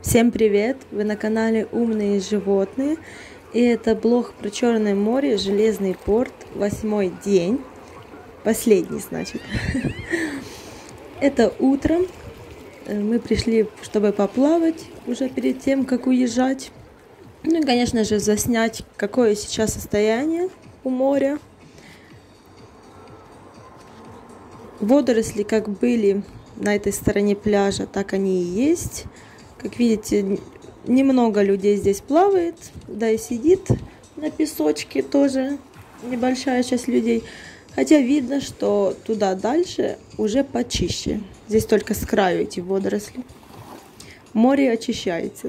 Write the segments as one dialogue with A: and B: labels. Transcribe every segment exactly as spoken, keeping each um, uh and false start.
A: Всем привет! Вы на канале Умные животные. И это блог про Черное море, Железный порт, восьмой день. Последний, значит. Это утром. Мы пришли, чтобы поплавать уже перед тем, как уезжать. Ну и, конечно же, заснять, какое сейчас состояние у моря. Водоросли как были на этой стороне пляжа, так они и есть. Как видите, немного людей здесь плавает, да и сидит на песочке тоже небольшая часть людей. Хотя видно, что туда дальше уже почище. Здесь только с краю эти водоросли. Море очищается.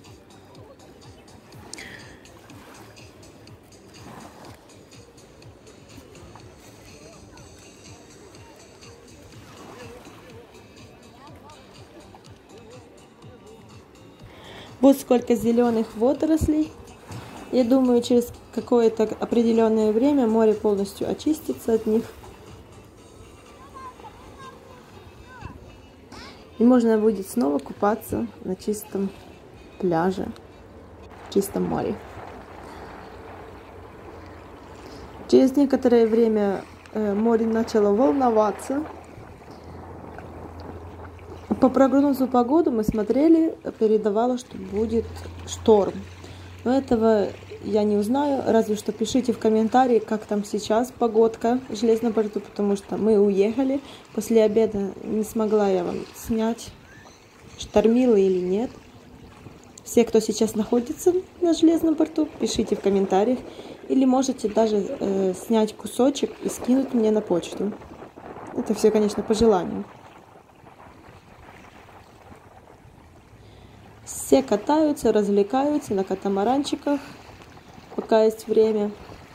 A: Вот сколько зеленых водорослей. Я думаю, через какое-то определенное время море полностью очистится от них. И можно будет снова купаться на чистом пляже, в чистом море. Через некоторое время море начало волноваться. По прогнозу погоды мы смотрели, передавало, что будет шторм. Но этого я не узнаю, разве что пишите в комментарии, как там сейчас погодка в Железном порту, потому что мы уехали. После обеда не смогла я вам снять, штормило или нет. Все, кто сейчас находится на Железном порту, пишите в комментариях. Или можете даже э, снять кусочек и скинуть мне на почту. Это все, конечно, по желанию. Все катаются, развлекаются на катамаранчиках, пока есть время.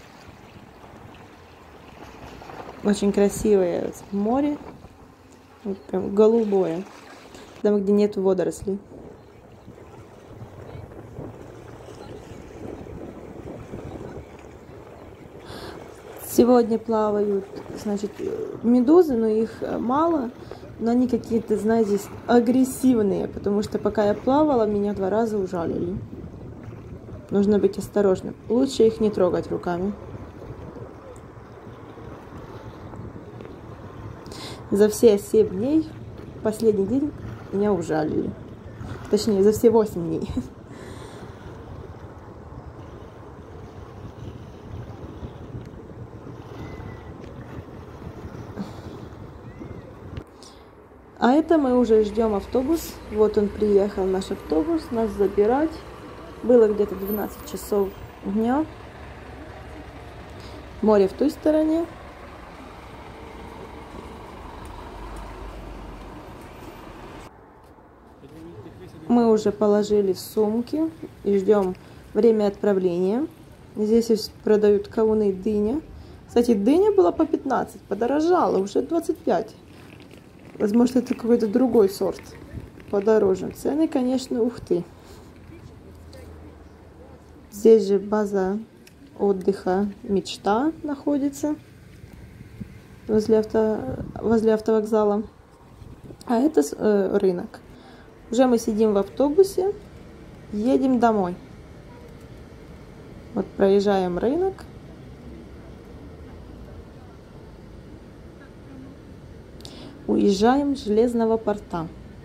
A: Очень красивое море, прям голубое, там, где нет водорослей. Сегодня плавают, значит, медузы, но их мало. Но они какие-то, знаете, агрессивные, потому что пока я плавала, меня два раза ужалили. Нужно быть осторожным. Лучше их не трогать руками. За все семь дней, последний день, меня ужалили. Точнее, за все восемь дней. А это мы уже ждем автобус. Вот он приехал, наш автобус, нас забирать. Было где-то двенадцать часов дня. Море в той стороне. Мы уже положили сумки и ждем время отправления. Здесь продают кавуны и дыня. Кстати, дыня была по пятнадцать, подорожала, уже двадцать пять. Возможно, это какой-то другой сорт, подороже. Цены, конечно, ух ты. Здесь же база отдыха «Мечта» находится, возле, авто, возле автовокзала. А это э, рынок. Уже мы сидим в автобусе, едем домой. Вот проезжаем рынок. Уезжаем с Железного порта.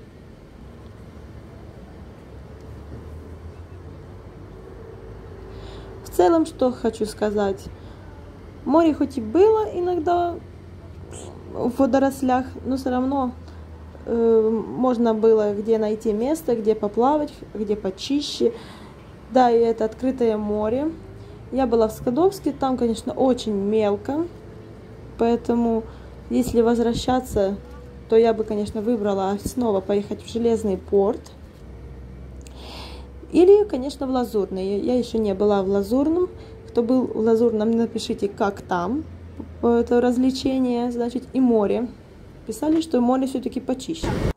A: В целом, что хочу сказать. Море хоть и было иногда в водорослях, но все равно э, можно было где найти место, где поплавать, где почище. Да, и это открытое море. Я была в Скадовске, там, конечно, очень мелко. Поэтому, если возвращаться, то я бы, конечно, выбрала снова поехать в Железный порт. Или, конечно, в Лазурный. Я еще не была в Лазурном. Кто был в Лазурном, напишите, как там это развлечение, значит, и море. Писали, что море все-таки почище.